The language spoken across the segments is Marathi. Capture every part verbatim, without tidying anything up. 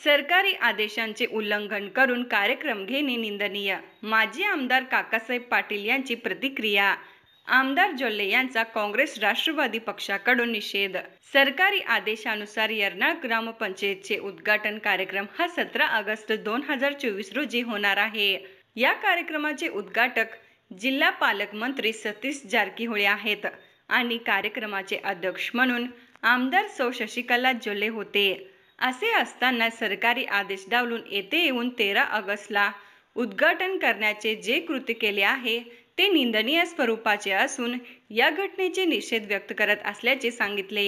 सरकारी आदेशांचे उल्लंघन करून कार्यक्रम घेणे निंदनीय. माजी आमदार काकासाहेब पाटील यांची प्रतिक्रिया. आमदार जोल्ले यांचा काँग्रेस राष्ट्रवादी पक्षाकडून निषेध. सरकारी आदेशानुसार यर्नाळ ग्रामपंचायतचे उद्घाटन कार्यक्रम हा सतरा ऑगस्ट दोन हजार चोवीस रोजी होणार आहे. या कार्यक्रमाचे उद्घाटक जिल्हा पालकमंत्री सतीश जारकीहोळी आहेत आणि कार्यक्रमाचे अध्यक्ष म्हणून आमदार सौ शशिकला जोल्ले होते. असे असताना सरकारी आदेश डावलून येथे येऊन तेरा ऑगस्टला उद्घाटन करण्याचे जे कृत्य केले आहे ते निंदनीय स्वरूपाचे असून या घटनेचे निषेध व्यक्त करत असल्याचे सांगितले.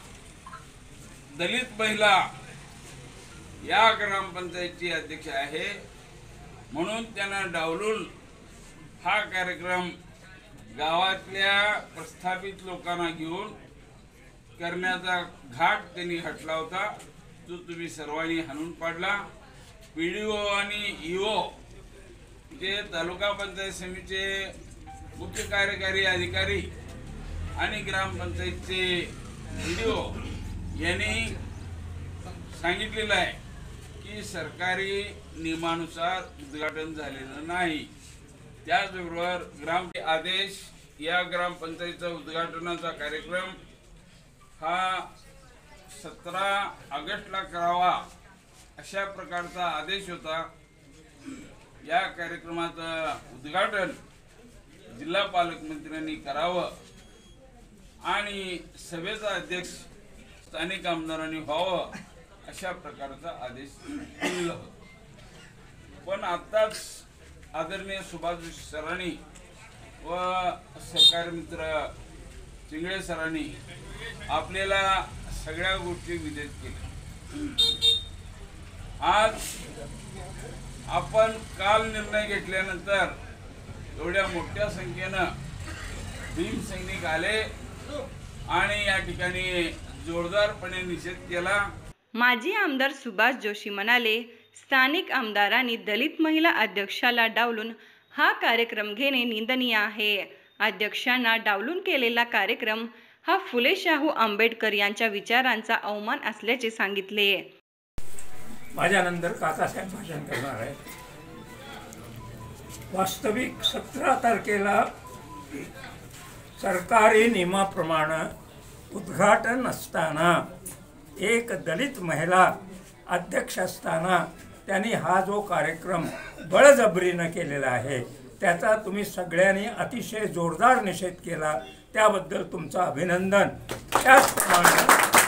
दलित महिला या ग्रामपंचायतची अध्यक्ष आहे म्हणून त्यांना डावलून हा कार्यक्रम गावातल्या प्रस्थापित लोकांना घेऊन करण्याचा घाट त्यांनी हटला होता, जो तुम्ही सर्वांनी हाणून पाडला. पीडीओ आणि ईओ जे तालुका पंचायत समितीचे मुख्य कार्यकारी अधिकारी आणि ग्रामपंचायतचे व्हिडिओ यांनी सांगितलेलं आहे की सरकारी नियमानुसार उद्घाटन झालेलं नाही. त्याचबरोबर ग्राम आदेश या ग्रामपंचायतीचा उद्घाटनाचा कार्यक्रम हा सतरा ऑगस्टला करावा अशा प्रकारचा आदेश होता. या कार्यक्रमाचं उद्घाटन जिल्हा पालकमंत्र्यांनी करावं आणि सभेचा अध्यक्ष स्थानिक आमदारांनी व्हावं अशा प्रकारचा आदेश दिला होता. पण आत्ताच आदरणीय सुभाष सरांनी व सहकारी मित्र चिंगळे सरांनी आपल्याला सगळ्या गोष्टी विदित केल्या. आज आपण काल निर्णय घेतल्यानंतर एवढ्या मोठ्या संख्येनं भीम सैनिक आले आणि या ठिकाणी जोरदारपणे निषेध केला. माजी आमदार सुभाष जोशी म्हणाले, स्थानिक आमदारांनी दलित महिला अध्यक्षाला डावलून हा कार्यक्रम घेणे निंदनीय आहे. अध्यक्षांना डावलून केलेला कार्यक्रम हा फुले शाहू आंबेडकर यांच्या विचारांचा अवमान असल्याचे सांगितले. माझ्यानंतर काकासाहेब भाषण करणार आहे. वास्तविक सतरा तारखेला सरकारी नियमाप्रमाणे उद्घाटन असताना एक दलित महिला अध्यक्ष असताना त्यांनी हा जो कार्यक्रम बळजबरीनं केलेला आहे त्याचा तुम्ही सगळ्यांनी अतिशय जोरदार निषेध केला, त्याबद्दल तुमचं अभिनंदन. त्याचप्रमाणे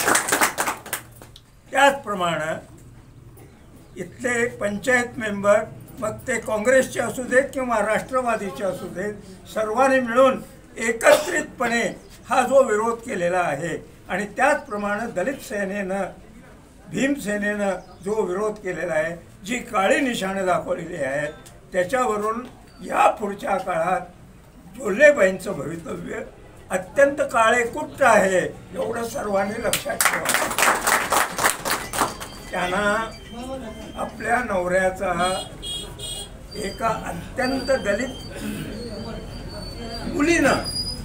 त्याचप्रमाणे इथले पंचायत मेंबर, मग ते काँग्रेसचे असू देत किंवा राष्ट्रवादीचे असू देत, सर्वांनी मिळून एकत्रितपणे हा जो विरोध केलेला आहे आणि त्याचप्रमाणे दलित सेनेनं भीमसेनेनं जो विरोध केलेला आहे, जी काळी निशाणे दाखवलेली आहेत, त्याच्यावरून या पुढच्या काळात जोल्लेबाईंचं भवितव्य अत्यंत काळेकुट्ट आहे एवढं सर्वांनी लक्षात ठेवा. त्यांना आपल्या नवऱ्याचा एका अत्यंत दलित मुलीनं,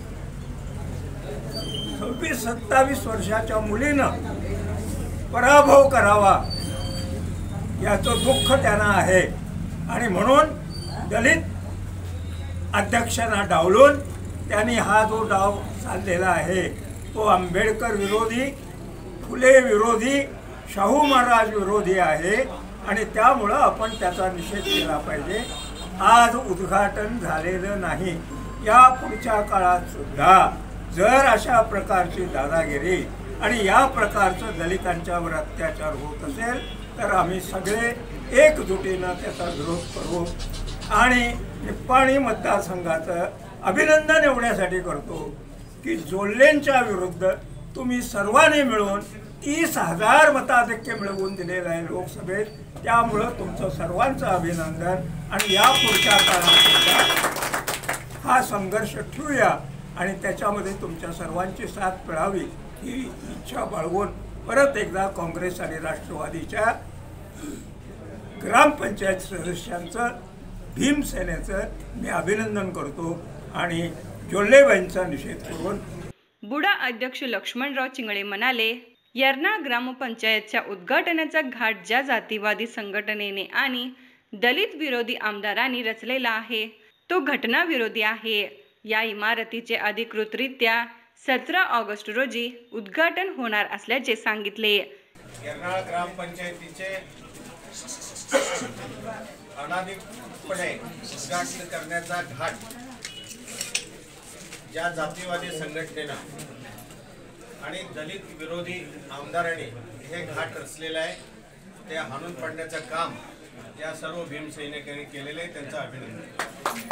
सव्वीस सत्तावीस वर्षाच्या मुलीनं पराभव करावा याचं दुःख त्यांना आहे आणि म्हणून दलित अध्यक्षांना डावलून त्यांनी हा जो डाव चाललेला आहे तो आंबेडकर विरोधी, फुले विरोधी, शाहू महाराज विरोधी आहे आणि त्यामुळं आपण त्याचा निषेध केला पाहिजे. आज उद्घाटन झालेलं नाही. या पुढच्या काळात सुद्धा जर अशा प्रकारची दादागिरी आणि या प्रकारचं दलितांच्यावर अत्याचार होत असेल तर आम्ही सगळे एकजुटीनं त्याचा विरोध करू. आणि निप्पाणी मतदारसंघाचं अभिनंदन एवढ्यासाठी करतो की जोल्लेंच्या विरुद्ध तुम्ही सर्वांनी मिळून तीस हजार मताधिक्य मिळवून दिलेलं आहे लोकसभेत. त्यामुळं तुमचं सर्वांचं अभिनंदन आणि या पुढच्या काळात हा संघर्ष ठेवूया आणि त्याच्यामध्ये तुमच्या सर्वांची साथ मिळावी ही इच्छा बाळगून परत एकदा काँग्रेस आणि राष्ट्रवादीच्या ग्रामपंचायत सदस्यांचं, भीमसेनेचं मी अभिनंदन करतो आणि जोल्लेबाईंचा निषेध करून. बुडा अध्यक्ष लक्ष्मणराव चिंगळे म्हणाले, यर्नाळ ग्रामपंचायतच्या उद्घाटनाचा घाट ज्या जातीवादी संघटनेने आणि दलित विरोधी आमदारांनी रचलेला आहे तो घटनाविरोधी आहे. या इमारतीचे अधिकृतरित्या सतरा ऑगस्ट रोजी उद्घाटन होणार असल्याचे सांगितले. यर्नाळ ग्रामपंचायतीचे अनाधिकृतपणे उद्घाटन करण्याचा घाट ज्या जातीवादी संघटनेनं आणि दलित विरोधी आमदारांनी हे घाट रचलेलं आहे ते हाणून पाडण्याचं काम या सर्व भीमसैनिकांनी केलेले आहे. त्यांचं अभिनंदन.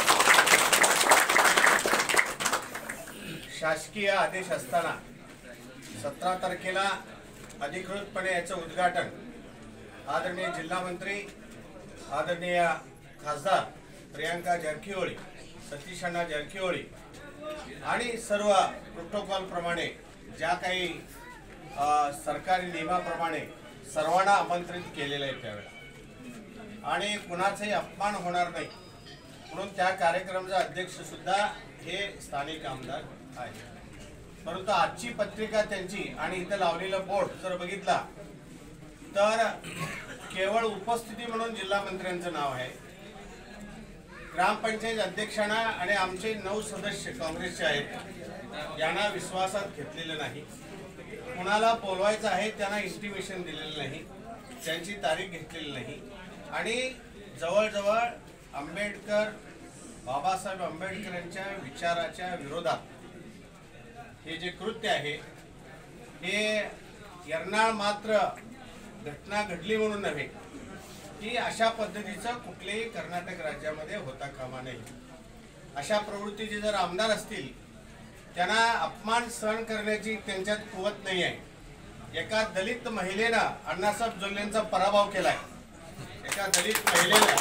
शासकीय आदेश असताना सतरा तारखेला अधिकृतपणे याचं उद्घाटन आदरणीय जिल्हा मंत्री आदरणीय खासदार प्रियांका जारकिहोळी, सतीश अण्णा जारकिहोळी आणि सर्व प्रोटोकॉल प्रमाणे ज्या काही सरकारी नियमाप्रमाणे सर्वांना आमंत्रित केलेलं आहे त्यावेळेला आणि कुणाचाही अपमान होणार नाही म्हणून त्या कार्यक्रमाचा अध्यक्ष सुद्धा हे स्थानिक आमदार आहे. परंतु आजची पत्रिका त्यांची आणि इथं लावलेलं बोर्ड जर बघितला तर केवळ उपस्थिती म्हणून जिल्हा मंत्र्यांचं नाव आहे. ग्रामपंचायत अध्यक्षांना आणि आमचे नऊ सदस्य काँग्रेसचे आहेत यांना विश्वासात घेतलेलं नाही. कुणाला बोलवायचं आहे त्यांना इंटिमेशन दिलेलं नाही, त्यांची तारीख घेतलेली नाही आणि जवळजवळ आंबेडकर बाबासाहेब आंबेडकरांच्या विचाराच्या विरोधात हे जे कृत्य आहे हे यर्नाळ मात्र घटना घडली म्हणून नव्हे की अशा पद्धतीचं कुठलेही कर्नाटक राज्यामध्ये होता कामा नये. अशा प्रवृत्तीचे जर आमदार असतील त्यांना अपमान सहन करण्याची त्यांच्यात कुवत नाही आहे. एका दलित महिलेनं अण्णासाहेब जोल्लेंचा पराभव केलाय. एका दलित महिलेनं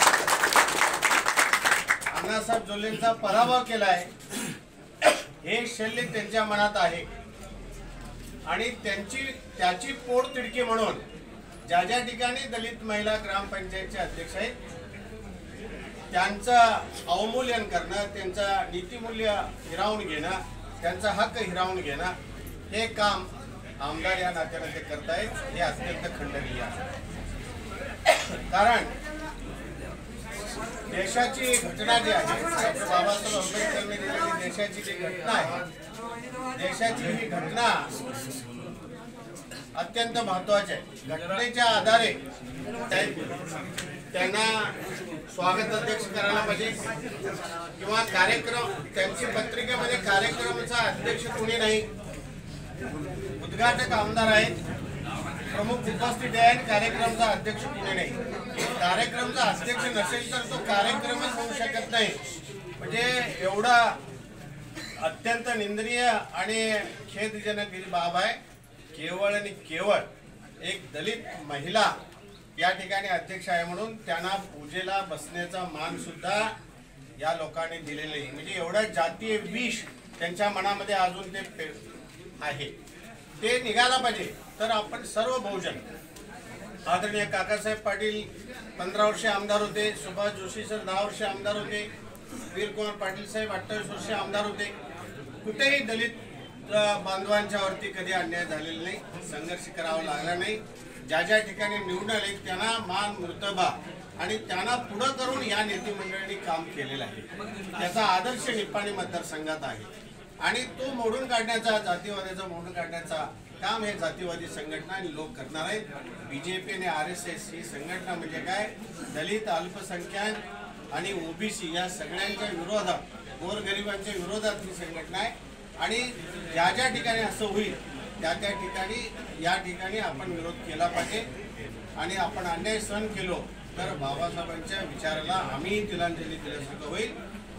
अण्णासाहेब जोल्लेंचा पराभव केलाय हे शल्य त्यांच्या मनात आहे आणि त्यांची त्याची पोटतिडकी म्हणून ज्या ज्या ठिकाणी दलित महिला ग्रामपंचायतचे अध्यक्ष आहेत त्यांचं अवमूल्यन करणं, त्यांचं नीतिमूल्य हिरावून घेणं, त्यांचा हक्क हिरावून घेणं हे काम आमदार या नात्याने ते करतायत. हे अत्यंत खंडनीय आहे. कारण देशाची घटना जी आहे बाबासाहेब आंबेडकरांनी दिलेली देशाची जी घटना आहे देशाची ही घटना अत्यंत महत्वाची आहे. घटनेच्या आधारे त्यांना स्वागत अध्यक्ष करायला पाहिजे किंवा कार्यक्रम त्यांची पत्रिकेमध्ये कार्यक्रमाचा अध्यक्ष कोणी नाही, उद्घाटक आमदार आहेत, प्रमुख उपस्थित आहे, कार्यक्रमाचा अध्यक्ष कोणी नाही. कार्यक्रमाचा अध्यक्ष नसेल तर तो कार्यक्रमच होऊ शकत नाही. म्हणजे एवढा अत्यंत निंदनीय आणि खेदजनक ही बाब आहे. केवळ आणि केवळ एक दलित महिला या ठिकाणी अध्यक्ष आहे म्हणून त्यांना पूजेला बसण्याचा मान सुद्धा या लोकांनी दिलेला नाही. म्हणजे एवढा जातीय विष त्यांच्या मनामध्ये अजून ते आहे ते निघाला पाहिजे. तर आपण सर्व बहुजन आदरणीय काकासाहेब पाटील पंधरा वर्ष आमदार होते, सुभाष जोशी सर दहा वर्ष आमदार होते, वीरकुमार पाटील साहेब अठ्ठावीस वर्ष आमदार होते. कुठेही दलित बांधवांच्या वरती कधी अन्याय झालेला नाही, संघर्ष करावा लागला नाही. ज्या ज्या ठिकाणी निवडून आले त्यांना मान मर्तबा आणि त्यांना पुढं करून या नेते मंडळांनी काम केलेलं आहे. त्याचा आदर्श निपाणी मतदारसंघात आहे आणि तो मोडून काढण्याचा, जातीवादाचा मोडून काढण्याचा काम हे जातीवादी संघटना आणि लोक करणार आहेत. बीजेपी आणि आर एस एस ही संघटना म्हणजे काय, दलित, अल्पसंख्याक आणि ओबीसी या सगळ्यांच्या विरोधात, गोरगरिबांच्या विरोधात ही संघटना आहे आणि ज्या ज्या ठिकाणी असं होईल त्या त्या ठिकाणी या ठिकाणी आपण विरोध केला पाहिजे आणि आपण अन्याय सहन केलो तर बाबासाहेबांच्या विचाराला आम्ही तिलांजली दिल्यासारखं होईल.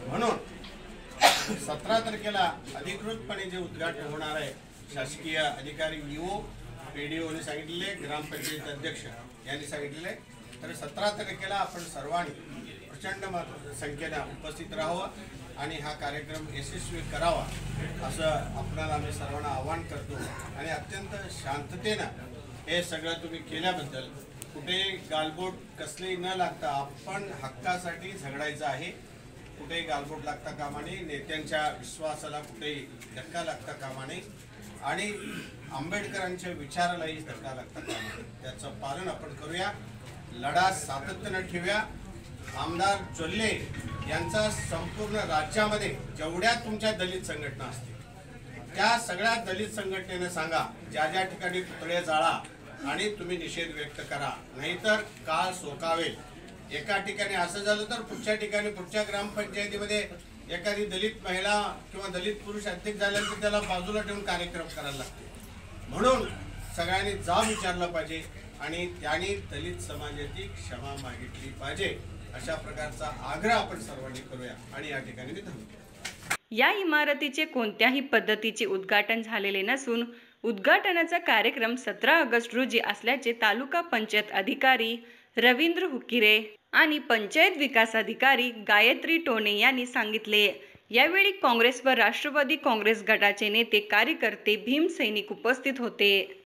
म्हणून सतरा तारखेला अधिकृतपणे जे उद्घाटन होणार आहे शासकीय अधिकारी ईओ पीडीओने सांगितलेले, ग्रामपंचायत अध्यक्ष यांनी सांगितलेले, तर सतरा तारखेला आपण सर्वांनी प्रचंड संख्येने उपस्थित राहावं आणि हा कार्यक्रम यशस्वी करावा असं आपल्याला आम्ही सर्वांना आवाहन करतो. आणि अत्यंत शांततेनं हे सगळं तुम्ही केल्याबद्दल कुठेही गालबोट कसलेही न लागता आपण हक्कासाठी झगडायचं आहे. कुठेही गालबोट लागता कामा नये, नेत्यांच्या विश्वासाला कुठेही धक्का लागता कामा नये आणि आंबेडकरांच्या विचारालाही धक्का लागता कामा नये. त्याचं पालन आपण करूया, लढा सातत्यानं ठेवूया. आमदार जोल्ले यांचा संपूर्ण राज्यामध्ये जेवढ्या तुमच्या दलित संघटना असतील त्या सगळ्या दलित संघटनेने सांगा, ज्या ज्या ठिकाणी पुतळे जाळा आणि तुम्ही निषेध व्यक्त करा, नाहीतर काळ सोकावेल. एका ठिकाणी असं झालं तर पुढच्या ठिकाणी पुढच्या ग्रामपंचायतीमध्ये एखादी दलित महिला किंवा दलित पुरुष अध्यक्ष झाल्यानंतर त्याला बाजूला ठेवून कार्यक्रम करायला लागते. म्हणून सगळ्यांनी जाब विचारला पाहिजे आणि त्यांनी दलित समाजाची क्षमा मागितली पाहिजे. अशा प्रकारचा आग्रह आपण सर्वांनी करूया आणि या ठिकाणी मी थांबतो. या इमारतीचे कोणत्याही पद्धतीचे उद्घाटन झालेले नसून उद्घाटनाचा कार्यक्रम सतरा ऑगस्ट रोजी असल्याचे तालुका पंचायत अधिकारी रवींद्र हुकिरे आणि पंचायत विकास अधिकारी गायत्री टोणे यांनी सांगितले. यावेळी काँग्रेस व राष्ट्रवादी काँग्रेस गटाचे नेते, कार्यकर्ते, भीम सैनिक उपस्थित होते.